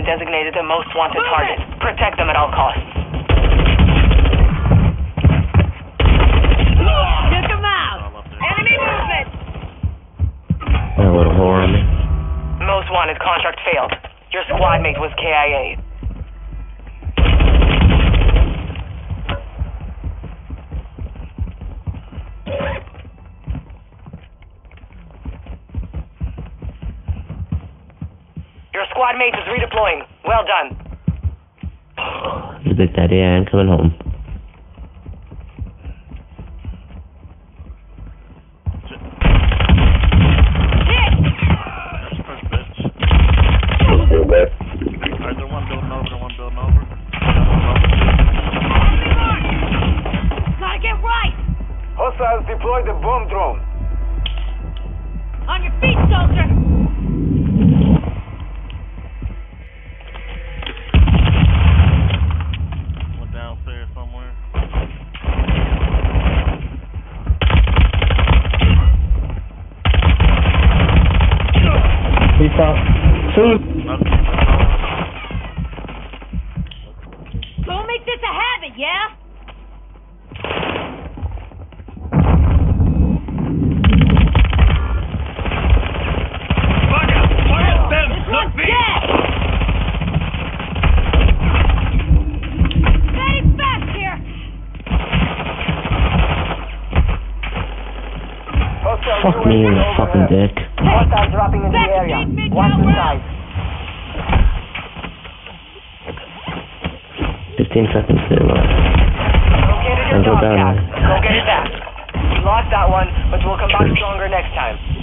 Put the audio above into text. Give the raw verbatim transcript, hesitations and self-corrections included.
been designated the most wanted target. Protect them at all costs. Took them out! Enemy movement! A little more on me. Most wanted contract failed. Your squad mate was K I A. Your squad mate is redeploying. Well done. The Big Daddy ain't coming home. Alright, they're one building over, they're one building over. Gotta get right! Hostiles deploy the bomb drone. On your feet, soldier! One downstairs somewhere. He's off. Shoot! Don't make this a habit, yeah? This one's dead! Stay fast here! Fuck me in the fucking dick. Hostiles dropping into the area. Watch the side. Fifteen seconds to uh, Located your I'll go dog down tag. there. Go get it back. You lost that one, but we'll come back stronger next time.